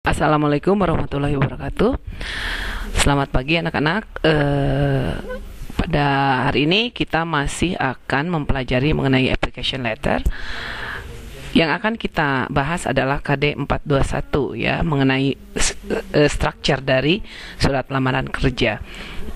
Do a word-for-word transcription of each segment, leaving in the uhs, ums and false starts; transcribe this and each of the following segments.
Assalamualaikum warahmatullahi wabarakatuh. Selamat pagi anak-anak. Eh, pada hari ini kita masih akan mempelajari mengenai application letter. Yang akan kita bahas adalah K D empat dua satu ya, mengenai uh, structure dari surat lamaran kerja.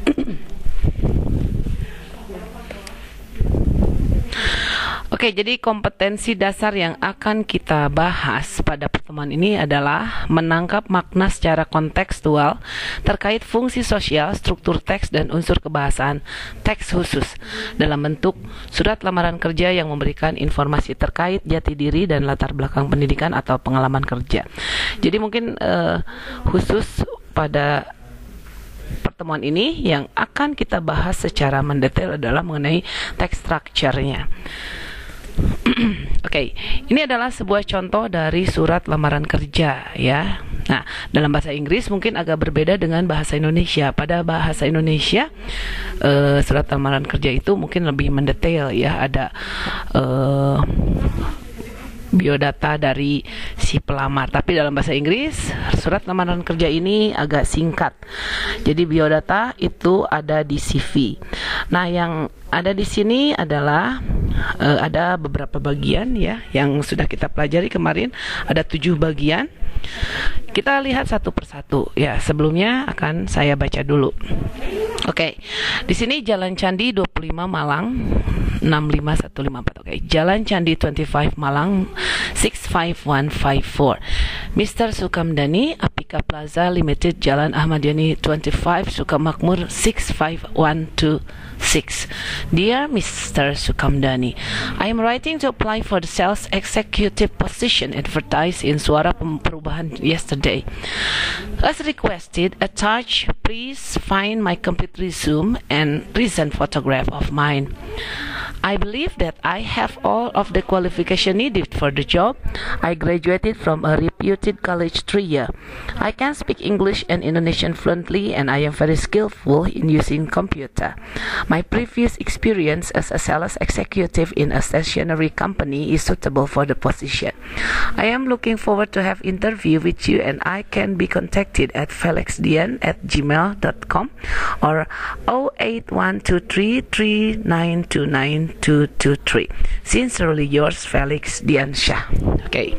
Oke, jadi kompetensi dasar yang akan kita bahas pada pertemuan ini adalah menangkap makna secara kontekstual terkait fungsi sosial, struktur teks, dan unsur kebahasaan teks khusus dalam bentuk surat lamaran kerja yang memberikan informasi terkait jati diri dan latar belakang pendidikan atau pengalaman kerja. Jadi mungkin uh, khusus pada pertemuan ini yang akan kita bahas secara mendetail adalah mengenai text structure-nya. Oke, okay. Ini adalah sebuah contoh dari surat lamaran kerja ya. Nah, dalam bahasa Inggris mungkin agak berbeda dengan bahasa Indonesia. Pada bahasa Indonesia, uh, surat lamaran kerja itu mungkin lebih mendetail ya. Ada uh, biodata dari si pelamar. Tapi dalam bahasa Inggris, surat lamaran kerja ini agak singkat. Jadi biodata itu ada di C V. Nah, yang ada di sini adalah uh, ada beberapa bagian ya yang sudah kita pelajari kemarin. Ada tujuh bagian. Kita lihat satu persatu ya. Sebelumnya akan saya baca dulu. Oke, okay. Di sini Jalan Candi dua puluh lima Malang enam lima satu lima empat. Oke, okay. Jalan Candi dua puluh lima Malang enam lima satu lima empat. Mister Sukamdani, Apika Plaza Limited, Jalan Ahmad Yani dua puluh lima Sukamakmur enam lima satu dua six. Dear Mister Sukamdani, I am writing to apply for the sales executive position advertised in Suara Perubahan yesterday. As requested, attached, please find my complete resume and recent photograph of mine. I believe that I have all of the qualification needed for the job. I graduated from a reputed college three year. I can speak English and Indonesian fluently, and I am very skillful in using computer. My previous experience as a sales executive in a stationery company is suitable for the position. I am looking forward to have interview with you, and I can be contacted at felixdian at gmail dot com or zero eight one two three three nine two nine two two three. Sincerely yours, Felix Diansyah. Oke, okay.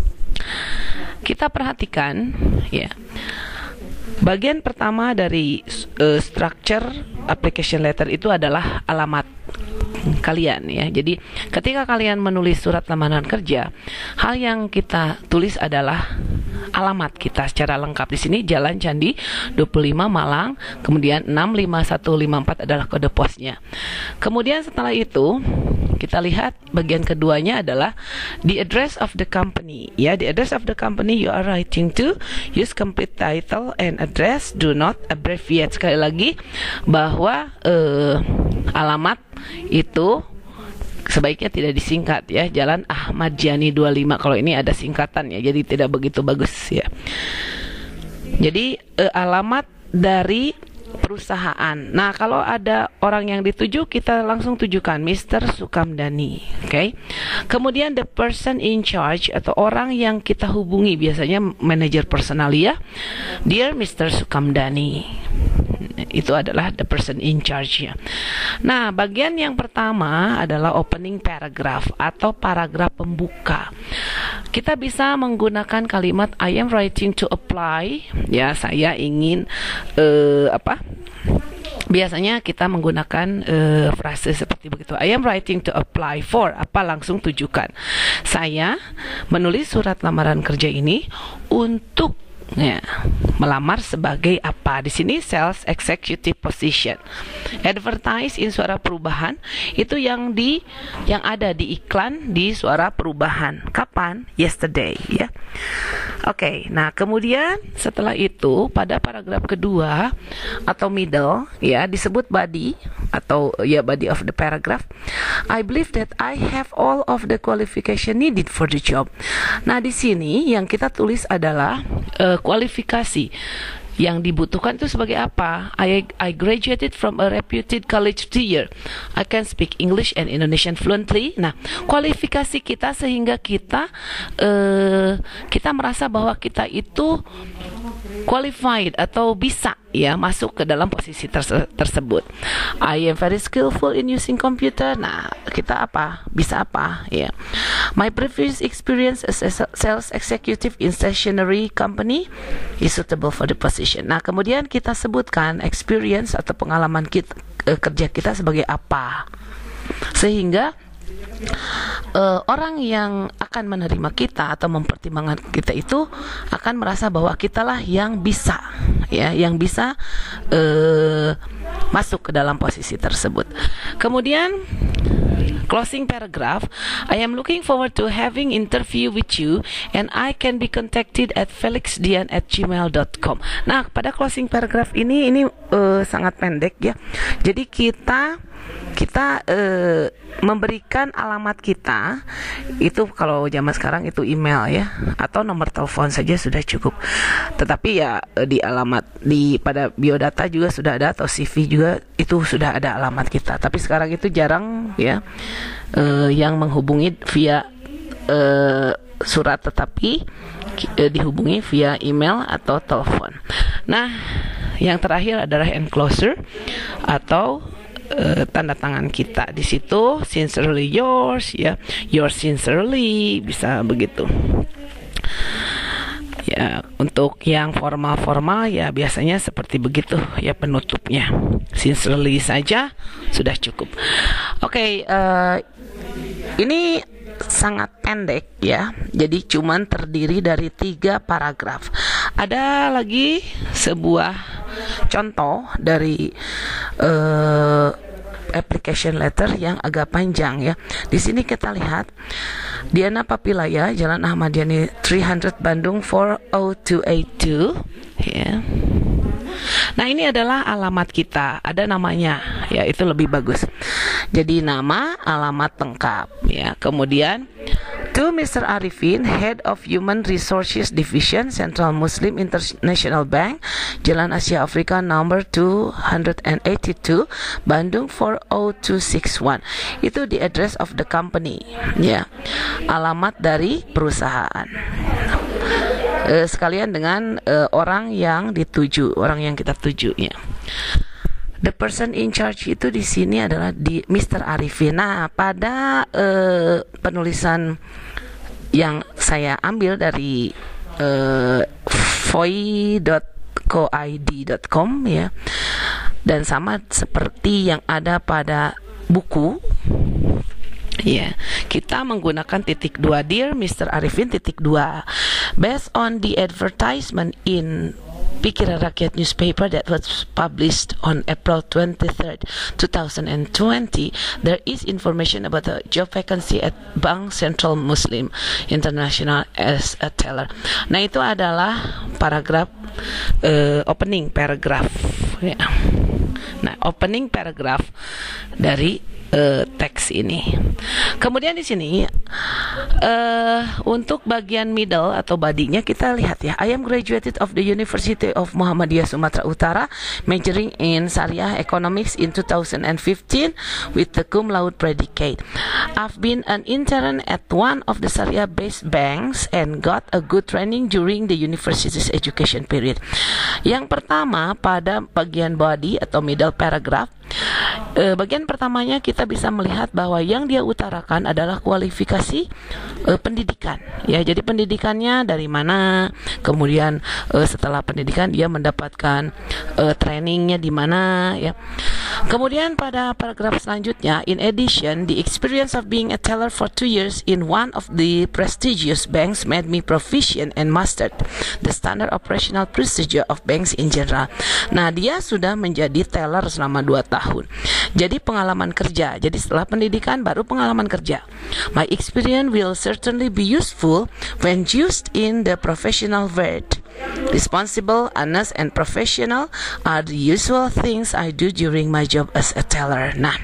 Kita perhatikan ya. Bagian pertama dari uh, structure application letter itu adalah alamat kalian ya. Jadi ketika kalian menulis surat lamaran kerja, hal yang kita tulis adalah alamat kita secara lengkap. Di sini Jalan Candi dua puluh lima Malang, kemudian enam lima satu lima empat adalah kode posnya. Kemudian setelah itu kita lihat bagian keduanya adalah the address of the company. Ya, the address of the company you are writing to, use complete title and address, do not abbreviate. Sekali lagi bahwa uh, alamat itu sebaiknya tidak disingkat ya. Jalan Ahmad Yani dua puluh lima, kalau ini ada singkatan ya, jadi tidak begitu bagus ya. Jadi uh, alamat dari perusahaan. Nah, kalau ada orang yang dituju, kita langsung tujukan Mister Sukamdani. Oke. Okay? Kemudian the person in charge atau orang yang kita hubungi, biasanya manajer personalia, Dear Mister Sukamdani. Itu adalah the person in charge-nya. Nah, bagian yang pertama adalah opening paragraph atau paragraf pembuka. Kita bisa menggunakan kalimat I am writing to apply. Ya, saya ingin uh, apa? Biasanya kita menggunakan uh, frase seperti begitu. I am writing to apply for apa, langsung tujukan. Saya menulis surat lamaran kerja ini untuk ya, melamar sebagai apa? Di sini sales executive position. Advertise in Suara Perubahan itu yang di yang ada di iklan di Suara Perubahan. Kapan? Yesterday ya. Oke, okay, nah kemudian setelah itu pada paragraf kedua atau middle ya disebut body atau ya body of the paragraph. I believe that I have all of the qualification needed for the job. Nah, di sini yang kita tulis adalah uh, kualifikasi yang dibutuhkan itu sebagai apa? I, I graduated from a reputed college two year. I can speak English and Indonesian fluently. Nah, kualifikasi kita sehingga kita uh, kita merasa bahwa kita itu qualified atau bisa ya masuk ke dalam posisi terse tersebut. I am very skillful in using computer. Nah, kita apa? Bisa apa? Ya. My previous experience as a sales executive in stationery company is suitable for the position. Nah, kemudian kita sebutkan experience atau pengalaman kita, eh, kerja kita sebagai apa, sehingga uh, orang yang akan menerima kita atau mempertimbangkan kita itu akan merasa bahwa kitalah yang bisa, ya, yang bisa uh, masuk ke dalam posisi tersebut. Kemudian closing paragraph, I am looking forward to having interview with you and I can be contacted at felixdian at gmail dot com. Nah, pada closing paragraph ini ini uh, sangat pendek ya. Jadi kita kita uh, memberikan alamat kita itu, kalau zaman sekarang itu email ya, atau nomor telepon saja sudah cukup. Tetapi ya di alamat di pada biodata juga sudah ada, atau C V juga itu sudah ada alamat kita. Tapi sekarang itu jarang ya uh, yang menghubungi via uh, surat, tetapi uh, dihubungi via email atau telepon. Nah, yang terakhir adalah enclosure atau Uh, tanda tangan kita. Di situ sincerely yours ya, yours sincerely, bisa begitu. Ya, untuk yang formal-formal ya biasanya seperti begitu ya penutupnya. Sincerely saja sudah cukup. Oke, okay, uh, ini sangat pendek ya. Jadi cuman terdiri dari tiga paragraf. Ada lagi sebuah contoh dari uh, application letter yang agak panjang ya. Di sini kita lihat Diana Papilaya, Jalan Ahmad Yani tiga ratus Bandung empat nol dua delapan dua ya. Nah, ini adalah alamat kita, ada namanya ya, itu lebih bagus. Jadi nama, alamat lengkap ya. Kemudian to Mister Arifin, Head of Human Resources Division, Central Muslim International Bank, Jalan Asia Afrika number two hundred eighty-two, Bandung empat nol dua enam satu. Itu the address of the company ya, alamat dari perusahaan. Uh, sekalian dengan uh, orang yang dituju, orang yang kita tuju ya. The person in charge itu di sini adalah di Mister Arifin. Nah, pada uh, penulisan yang saya ambil dari uh, voi dot co dot i d dot com ya, dan sama seperti yang ada pada buku ya, yeah. Kita menggunakan titik dua, Dear Mister Arifin titik dua, based on the advertisement in Pikiran Rakyat newspaper that was published on April twenty-third, two thousand twenty, there is information about a job vacancy at Bank Central Muslim International as a teller. Nah, itu adalah paragraf uh, opening paragraph ya. Nah, opening paragraph dari Uh, teks ini. Kemudian di sini uh, untuk bagian middle atau badinya kita lihat ya. I am graduated of the University of Muhammadiyah Sumatera Utara, majoring in Syariah Economics in two thousand fifteen with the cum laude predicate. I've been an intern at one of the Syariah-based banks and got a good training during the university's education period. Yang pertama pada bagian body atau middle paragraph, uh, bagian pertamanya kita bisa melihat bahwa yang dia utarakan adalah kualifikasi uh, pendidikan ya. Jadi pendidikannya dari mana, kemudian uh, setelah pendidikan dia mendapatkan uh, trainingnya di mana ya. Kemudian pada paragraf selanjutnya, in addition the experience of being a teller for two years in one of the prestigious banks made me proficient and mastered the standard operational procedure of banks in general. Nah, dia sudah menjadi teller selama dua tahun. Jadi pengalaman kerja. Jadi setelah pendidikan baru pengalaman kerja. My experience will certainly be useful when used in the professional world. Responsible, honest, and professional are the usual things I do during my job as a teller. Nah,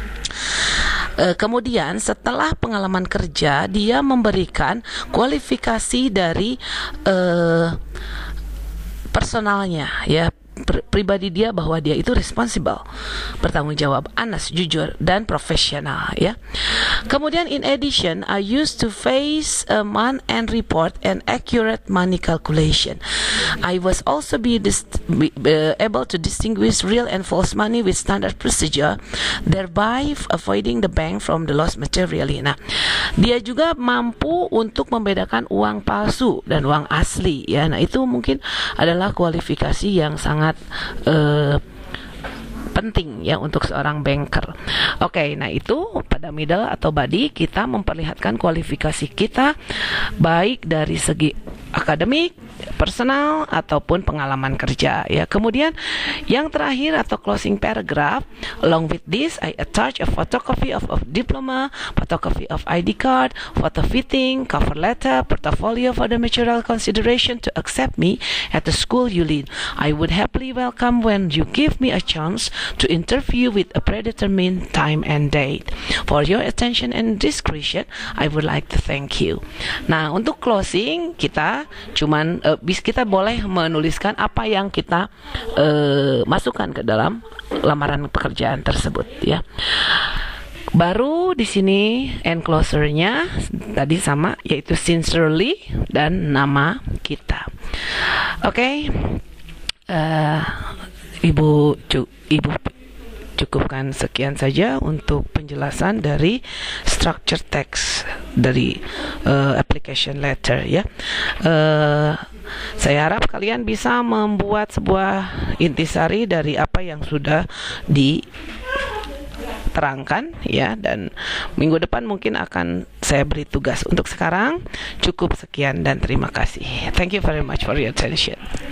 uh, kemudian setelah pengalaman kerja, dia memberikan kualifikasi dari uh, personalnya, ya, pribadi dia, bahwa dia itu responsible, bertanggung jawab, honest, jujur, dan profesional, ya. Kemudian in addition, I used to face a month-end report and accurate money calculation. I was also be, dist- be uh, able to distinguish real and false money with standard procedure, thereby avoiding the bank from the lost materially. Nah, dia juga mampu untuk membedakan uang palsu dan uang asli, ya. Nah, itu mungkin adalah kualifikasi yang sangat Uh, penting, ya, untuk seorang banker. Oke, okay, nah itu pada middle atau body kita memperlihatkan kualifikasi kita baik dari segi akademik, personal, ataupun pengalaman kerja, ya. Kemudian yang terakhir atau closing paragraph, along with this I attach a photocopy of, of diploma, photocopy of I D card, photo fitting, cover letter, portfolio for the mutual consideration to accept me at the school you lead. I would happily welcome when you give me a chance to interview with a predetermined time and date. For your attention and discretion, I would like to thank you. Nah, untuk closing kita cuman uh, bis kita boleh menuliskan apa yang kita uh, masukkan ke dalam lamaran pekerjaan tersebut, ya. Baru di sini encloser-nya tadi sama, yaitu sincerely dan nama kita. Oke, okay. uh, Ibu cu, Ibu cukupkan sekian saja untuk penjelasan dari structure text dari uh, application letter, ya. Uh, saya harap kalian bisa membuat sebuah intisari dari apa yang sudah diterangkan, ya, dan minggu depan mungkin akan saya beri tugas. Untuk sekarang cukup sekian dan terima kasih. Thank you very much for your attention.